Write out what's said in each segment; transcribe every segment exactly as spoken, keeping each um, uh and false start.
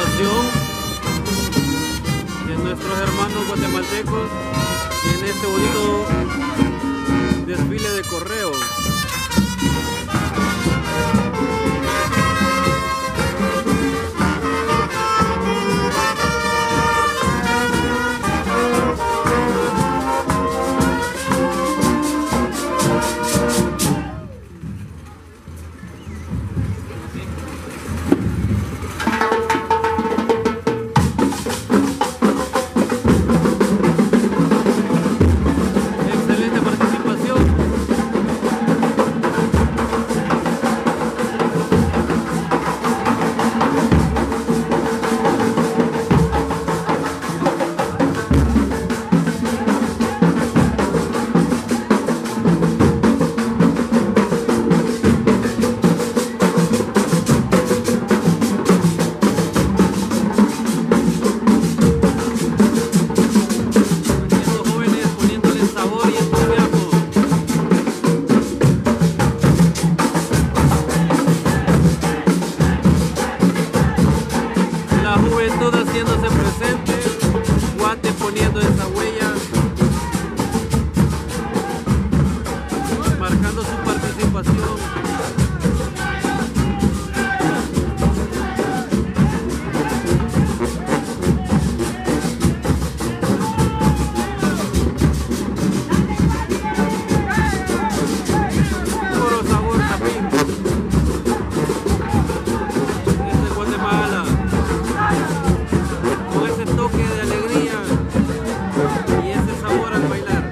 participación de nuestros hermanos guatemaltecos en este bonito desfile de correo. Haciéndose presente, Guate poniendo esa huella, marcando su participación. Puro sabor también. Este es Guatemala. Toque de alegría y ese sabor al bailar.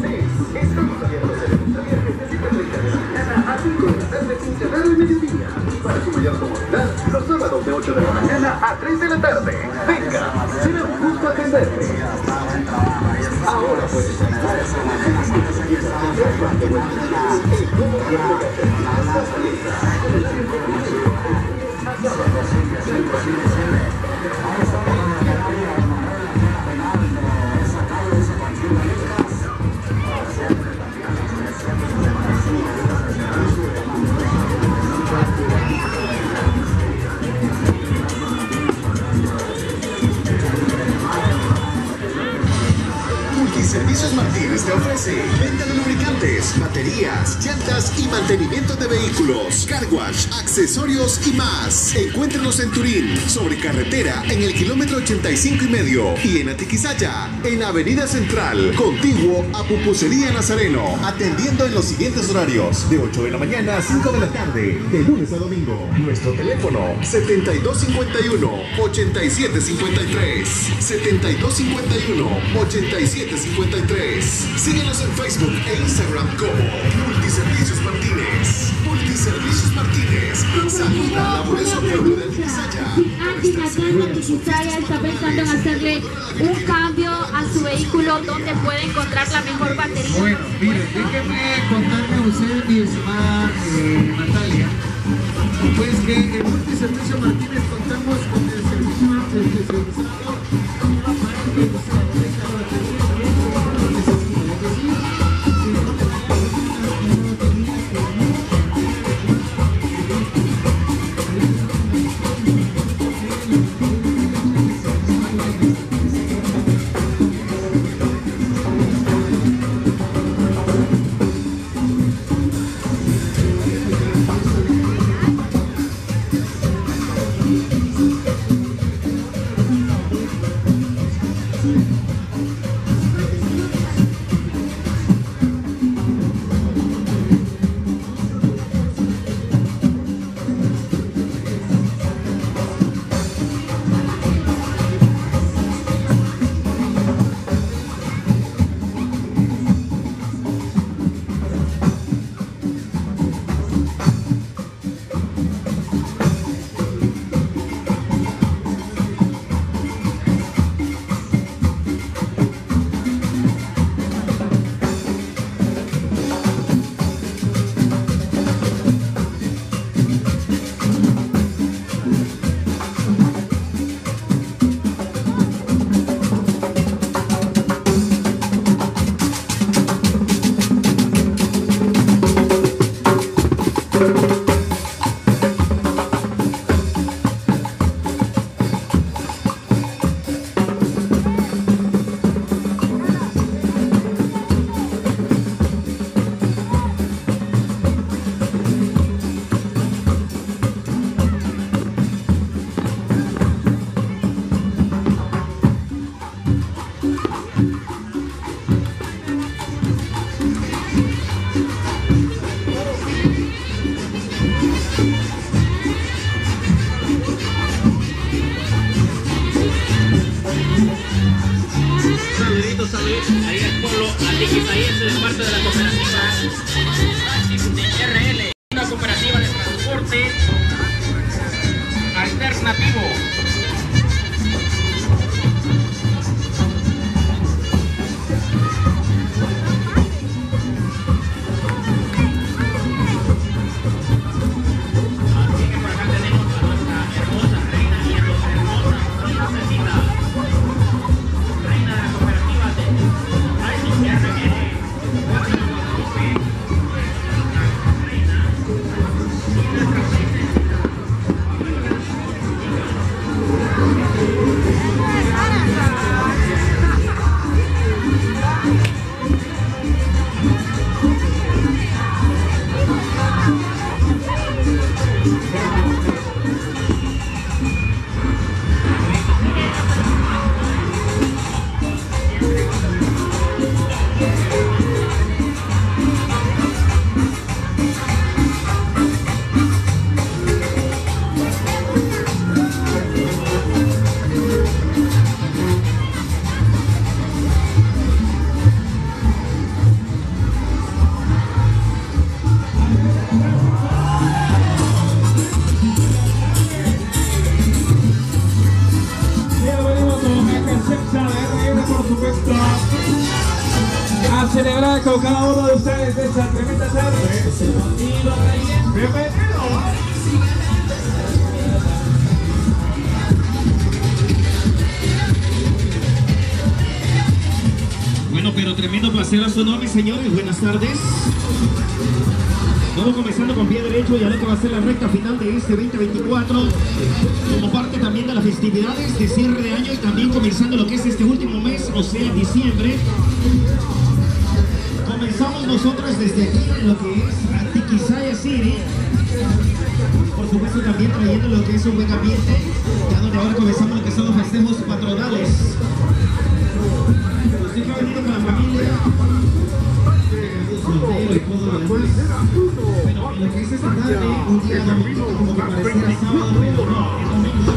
Estamos abiertos de lunes a viernes de siete de la mañana a cinco de la tarde sin cerrar al mediodía. mayor comodidad los sábados de ocho de la mañana a tres de la tarde. Venga, será un gusto atenderte. Ahora puedes entrar Multiservicios Martínez te ofrece venta de lubricantes, baterías, llantas y mantenimiento de vehículos, car wash, accesorios y más. Encuéntranos en Turín, sobre carretera en el kilómetro ochenta y cinco y medio y en Atiquizaya, en Avenida Central, contiguo a Pupusería Nazareno, atendiendo en los siguientes horarios, de ocho de la mañana a cinco de la tarde, de lunes a domingo. Nuestro teléfono setenta y dos cincuenta y uno, ochenta y siete cincuenta y tres, setenta y dos cincuenta y uno, ochenta y siete cincuenta y tres. Síguenos en Facebook e Instagram como Multiservicios Martínez. Multiservicios Martínez. Saluda labores al pueblo de Atiquizaya. Si alguien acá en Atiquizaya está pensando en hacerle un cambio a su vehículo, ¿dónde puede encontrar la mejor batería? Bueno, mire, déjeme contarle a usted, mi estimada eh, Natalia, pues que en Multiservicios Martínez contamos con el servicio especializado para que usted tenga la batería que necesita. Es decir, si no necesita una batería que ahí el pueblo atiquizayense de parte de la cooperativa de R L, una cooperativa de transporte alternativo. estar con cada uno de ustedes esta tremenda tarde. Bienvenido. Bueno, pero tremendo placer a su nombre, señores. Buenas tardes. Vamos comenzando con pie derecho y a lo que va a ser la recta final de este veinte veinticuatro, como parte también de las festividades de cierre de año y también comenzando lo que es este último mes, o sea, diciembre. Comenzamos nosotros desde aquí en lo que es Tiquisaya City. Por supuesto también trayendo lo que es un buen ambiente, ya donde ahora comenzamos lo que son los festejos patronales. Usted que ha venido con la familia, soltero y todo lo demás. Bueno, lo que es esta tarde, un día domingo, como que pareciera sábado, pero no, es domingo.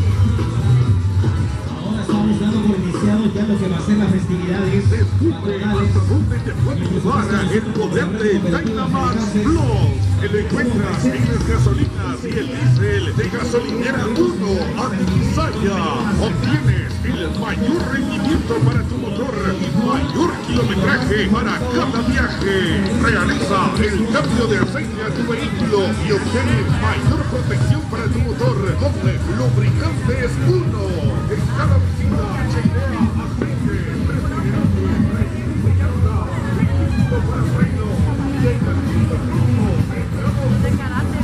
Ahora estamos dando por iniciado ya lo que va a ser las festividades patronales. El poder de Dynamax Plus, que lo encuentras en las gasolinas y el diésel de gasolinera uno a Tiquisaya. Obtienes el mayor rendimiento para tu motor, mayor kilometraje para cada viaje. Realiza el cambio de aceite a tu vehículo y obtén mayor protección para tu motor con Lubricantes uno. En cada visita, chequea aceite, refrigerante, llanta, filtro para freno, y el cartucho rojo. De karate.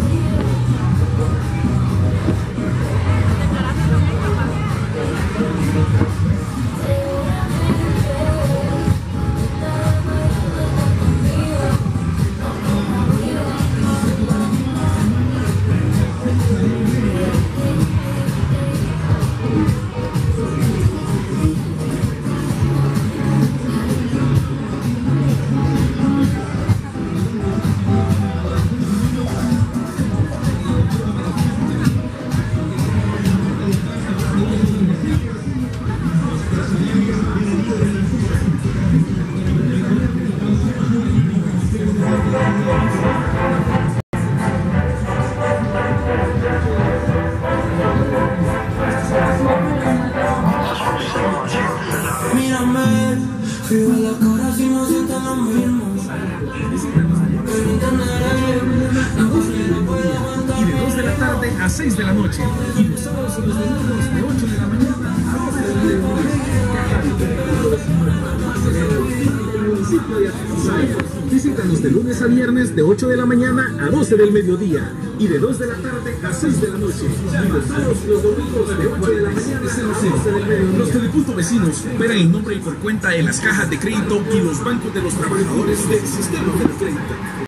Y de dos de la tarde a seis de la noche. Y los sábados y los domingos de ocho de la mañana a doce del mediodía. Visítanos de lunes a viernes de ocho de la mañana a doce del mediodía y de dos de la tarde a seis de la noche. Y los sábados y los domingos de ocho de la mañana a doce del mediodía. Los Telepunto Vecinos operan en nombre y por cuenta en las cajas de crédito y los bancos de los trabajadores del sistema de crédito.